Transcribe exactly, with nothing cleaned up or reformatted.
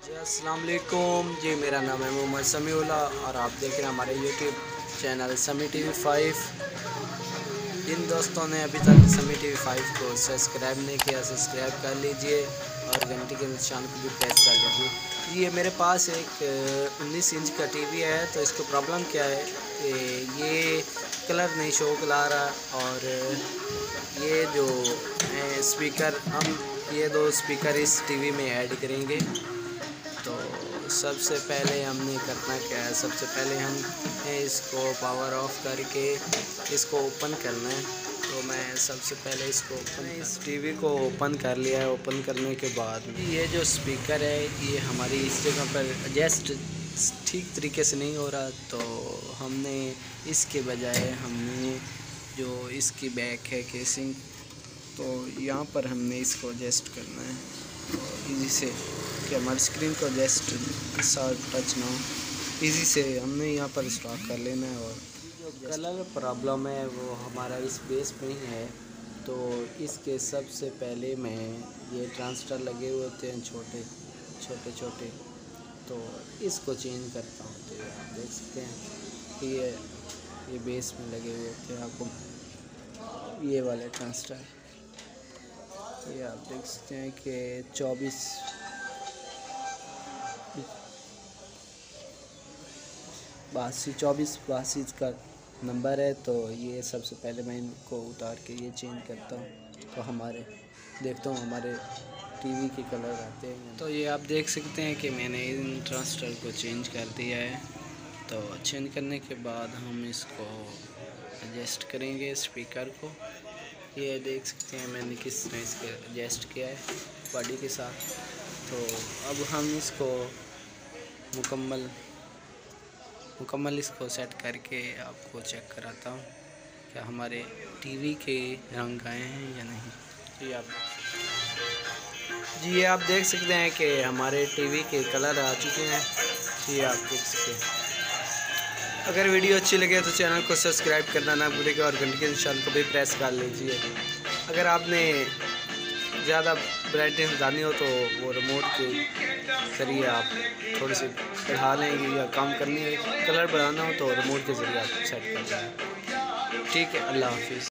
जी अस्सलाम वालेकुम जी, मेरा नाम है मोहम्मद समीउल्ला और आप देख रहे हैं हमारे YouTube channel Sami T V five. जिन दोस्तों ने अभी तक समी टी वी फाइव को सब्सक्राइब नहीं किया, सब्सक्राइब कर लीजिए और घंटी के निशान को भी प्रेस कर लीजिए। ये मेरे पास एक उन्नीस इंच का टीवी है, तो इसको प्रॉब्लम क्या है कि ये कलर नहीं शो ला रहा और ये जो है स्पीकर, हम ये दो स्पीकर इस टीवी में ऐड करेंगे। तो सबसे पहले हमने करना क्या है, सबसे पहले हम इसको पावर ऑफ करके इसको ओपन करना है। तो मैं सबसे पहले इसको ओपन इस टीवी को ओपन कर लिया है। ओपन करने के बाद ये जो स्पीकर है ये हमारी इस जगह पर एडजस्ट ठीक तरीके से नहीं हो रहा, तो हमने इसके बजाय हमने जो इसकी बैक है केसिंग, तो यहाँ पर हमने इसको एडजस्ट करना है इजी से कि हमारी स्क्रीन को एडजस्ट साथ टच ना हो। इजी से हमने यहाँ पर स्टॉक कर लेना है। और जो कलर प्रॉब्लम है वो हमारा इस बेस में ही है, तो इसके सबसे पहले मैं ये ट्रांजिस्टर लगे हुए होते हैं छोटे छोटे छोटे, तो इसको चेंज करता हूँ। तो आप देख सकते हैं कि ये ये बेस में लगे हुए होते हैं, आपको ये वाले ट्रांजिस्टर, ये आप देख सकते हैं कि चौबीस बासी चौबीस बासी का नंबर है। तो ये सबसे पहले मैं इनको उतार के ये चेंज करता हूँ, तो हमारे देखता हूँ हमारे टीवी के कलर आते हैं। तो ये आप देख सकते हैं कि मैंने इन ट्रांजिस्टर को चेंज कर दिया है। तो चेंज करने के बाद हम इसको एडजस्ट करेंगे स्पीकर को। ये देख सकते हैं मैंने किस तरह इसके एडजस्ट किया है बॉडी के साथ। तो अब हम इसको मुकम्मल मुकम्मल इसको सेट करके आपको चेक कराता हूँ क्या हमारे टीवी के रंग आए हैं या नहीं। जी आप जी ये आप देख सकते हैं कि हमारे टीवी के कलर आ चुके हैं। जी आप देख सकते हैं। अगर वीडियो अच्छी लगे तो चैनल को सब्सक्राइब करना ना भूलिएगा और घंटी के निशान को भी प्रेस कर लीजिए। अगर आपने ज़्यादा ब्राइटनेस डालनी हो तो वो रिमोट के ज़रिए आप थोड़ी सी बढ़ा लेंगे, या कम करनी है कलर बढ़ाना हो तो रिमोट के ज़रिए आप सेट कर लेंगे। ठीक है, अल्लाह हाफिज़।